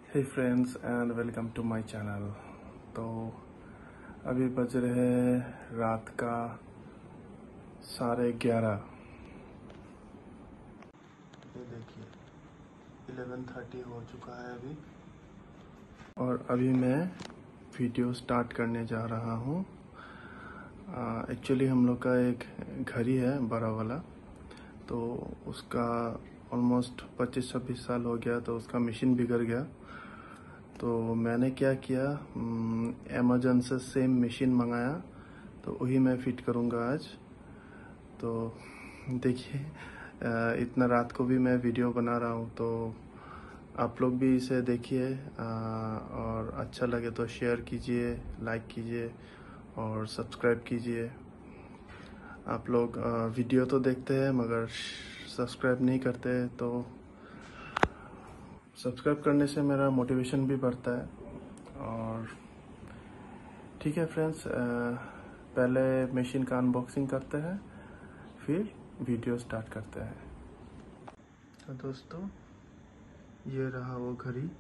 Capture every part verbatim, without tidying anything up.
Hey friends and welcome to my channel. तो अभी बज रहे हैं रात का साढ़े ग्यारह। ये देखिए इलेवन थर्टी हो चुका है अभी, और अभी मैं वीडियो स्टार्ट करने जा रहा हूँ। एक्चुअली हम लोग का एक घड़ी है बड़ा वाला, तो उसका ऑलमोस्ट पच्चीस छब्बीस साल हो गया, तो उसका मशीन बिगड़ गया। तो मैंने क्या किया, अमेज़न से सेम मशीन मंगाया, तो वही मैं फिट करूँगा आज। तो देखिए इतना रात को भी मैं वीडियो बना रहा हूँ, तो आप लोग भी इसे देखिए और अच्छा लगे तो शेयर कीजिए, लाइक कीजिए और सब्सक्राइब कीजिए। आप लोग वीडियो तो देखते हैं मगर सब्सक्राइब नहीं करते, तो सब्सक्राइब करने से मेरा मोटिवेशन भी बढ़ता है। और ठीक है फ्रेंड्स, पहले मशीन का अनबॉक्सिंग करते हैं, फिर वीडियो स्टार्ट करते हैं। तो दोस्तों ये रहा वो घड़ी।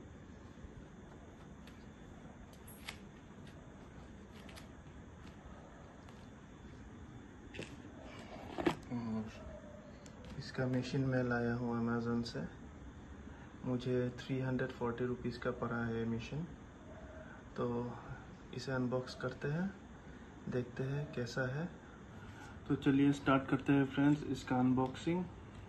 और इसका मशीन मैं लाया हूँ अमेज़न से। मुझे थ्री हंड्रेड फोर्टी रुपीज़ का पड़ा है मशीन। तो इसे अनबॉक्स करते हैं, देखते हैं कैसा है। तो चलिए स्टार्ट करते हैं फ्रेंड्स इसका अनबॉक्सिंग।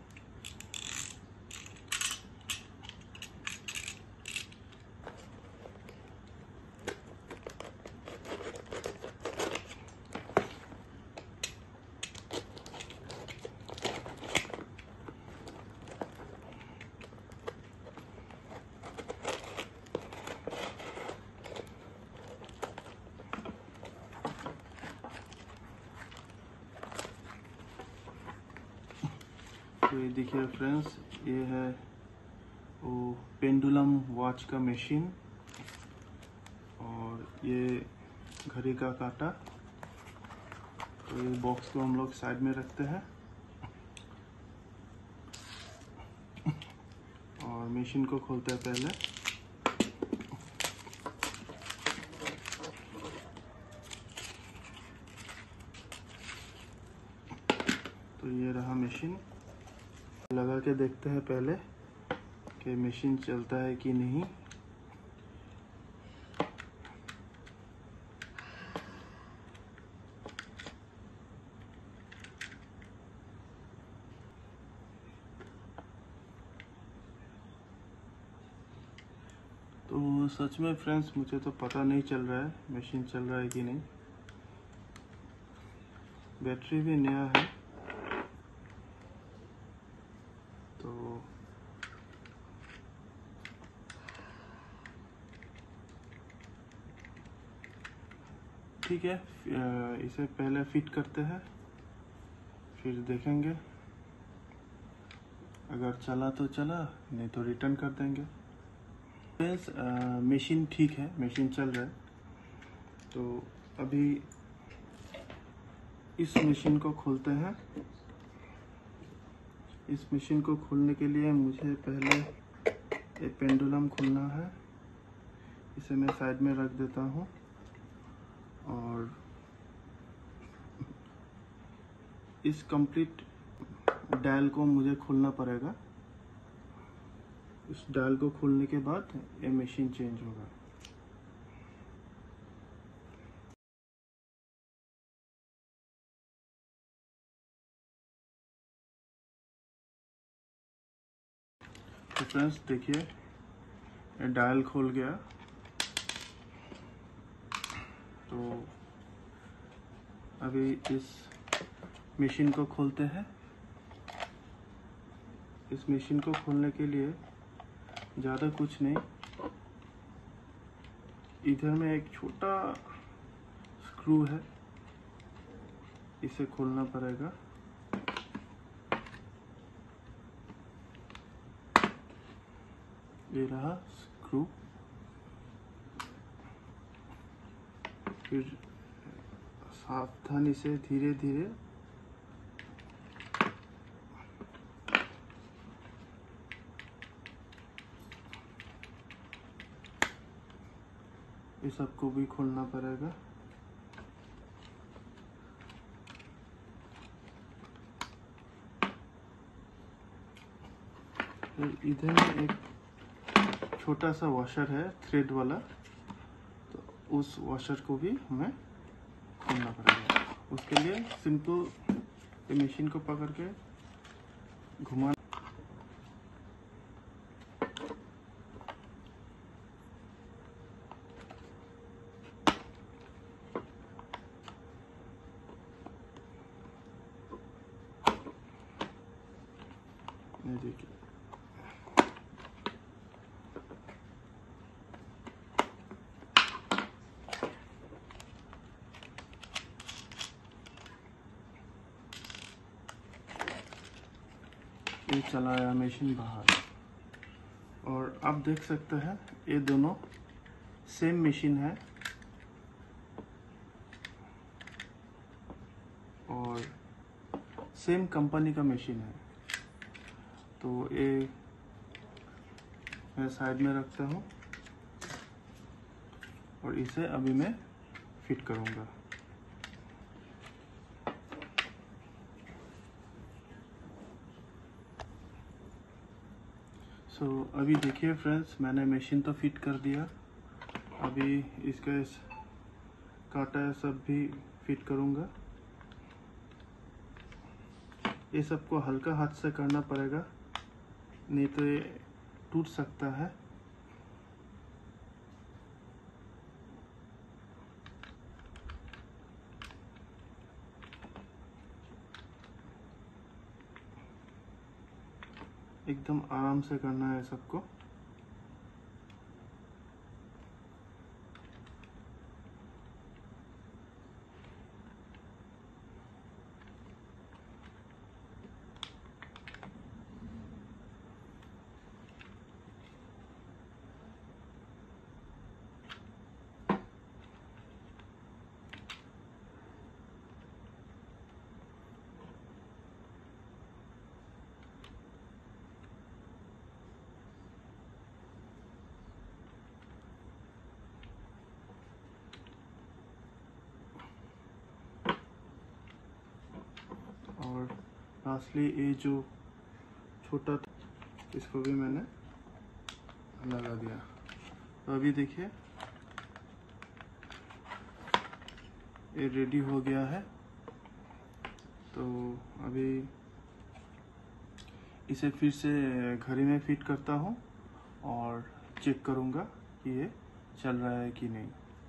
तो ये देखिए फ्रेंड्स, ये है वो पेंडुलम वॉच का मशीन, और ये घड़ी का कांटा। तो ये बॉक्स को हम लोग साइड में रखते हैं और मशीन को खोलते हैं पहले। तो ये रहा मशीन। लगा के देखते हैं पहले कि मशीन चलता है कि नहीं। तो सच में फ्रेंड्स मुझे तो पता नहीं चल रहा है मशीन चल रहा है कि नहीं। बैटरी भी नया है, तो ठीक है, इसे पहले फिट करते हैं, फिर देखेंगे। अगर चला तो चला, नहीं तो रिटर्न कर देंगे। फ्रेंड्स मशीन ठीक है, मशीन चल रहा है। तो अभी इस मशीन को खोलते हैं। इस मशीन को खोलने के लिए मुझे पहले ये पेंडुलम खोलना है। इसे मैं साइड में रख देता हूँ, और इस कंप्लीट डायल को मुझे खोलना पड़ेगा। इस डायल को खोलने के बाद ये मशीन चेंज होगा। तो फ्रेंड्स देखिए ये डायल खोल गया। तो अभी इस मशीन को खोलते हैं। इस मशीन को खोलने के लिए ज़्यादा कुछ नहीं, इधर में एक छोटा स्क्रू है, इसे खोलना पड़ेगा। ये रहा स्क्रू। फिर सावधानी से धीरे धीरे ये सबको भी खोलना पड़ेगा। इधर में एक छोटा सा वॉशर है थ्रेड वाला, तो उस वॉशर को भी हमें खोलना पड़ेगा। उसके लिए सिंपल मशीन को पकड़ के घुमा। ये देखिए, ये चलाया मशीन बाहर। और आप देख सकते हैं ये दोनों सेम मशीन है और सेम कंपनी का मशीन है। तो ये मैं साइड में रखता हूँ और इसे अभी मैं फिट करूँगा। सो so, अभी देखिए फ्रेंड्स, मैंने मशीन तो फिट कर दिया। अभी इसका इस काटा सब भी फिट करूँगा। ये सबको हल्का हाथ से करना पड़ेगा, नहीं तो ये टूट सकता है। एकदम आराम से करना है सबको। और लास्टली ये जो छोटा था इसको भी मैंने लगा दिया। तो अभी देखिए ये रेडी हो गया है। तो अभी इसे फिर से घड़ी में फिट करता हूँ और चेक करूँगा कि ये चल रहा है कि नहीं।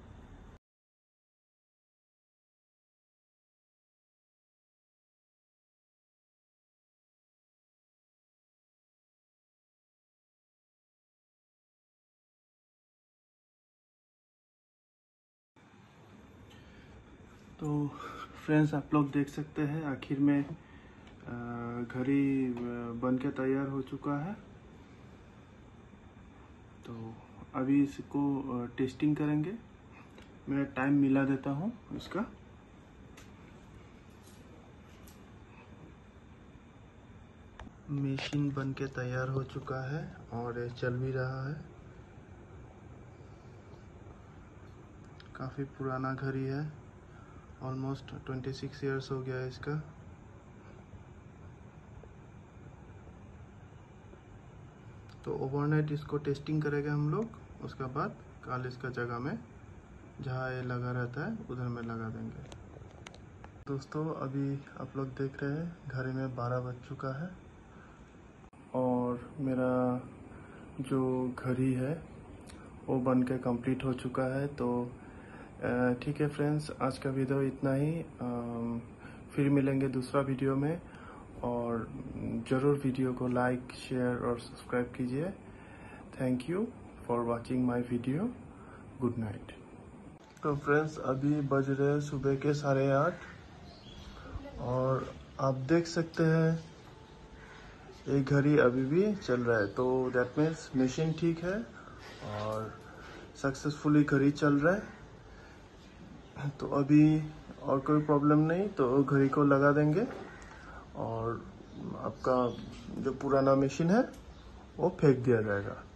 तो फ्रेंड्स, आप लोग देख सकते हैं आखिर में घड़ी बन के तैयार हो चुका है। तो अभी इसको टेस्टिंग करेंगे। मैं टाइम मिला देता हूँ इसका। मशीन बन के तैयार हो चुका है और ये चल भी रहा है। काफ़ी पुराना घड़ी है, ऑलमोस्ट छब्बीस इयर्स हो गया है इसका। तो ओवरनाइट इसको टेस्टिंग करेंगे हम लोग, उसके बाद कल इसका जगह में जहाँ ये लगा रहता है उधर में लगा देंगे। दोस्तों, अभी आप लोग देख रहे हैं घड़ी में बारह बज चुका है और मेरा जो घड़ी है वो बन के कंप्लीट हो चुका है। तो ठीक है फ्रेंड्स, आज का वीडियो इतना ही। फिर मिलेंगे दूसरा वीडियो में, और ज़रूर वीडियो को लाइक, शेयर और सब्सक्राइब कीजिए। Thank you for watching my video. Good night. तो फ्रेंड्स, अभी बज रहे हैं सुबह के साढ़े आठ और आप देख सकते हैं ये घड़ी अभी भी चल रहा है। तो दैट मीन्स मशीन ठीक है और सक्सेसफुली घड़ी चल रहा है। तो अभी और कोई प्रॉब्लम नहीं, तो घड़ी को लगा देंगे और आपका जो पुराना मशीन है वो फेंक दिया जाएगा।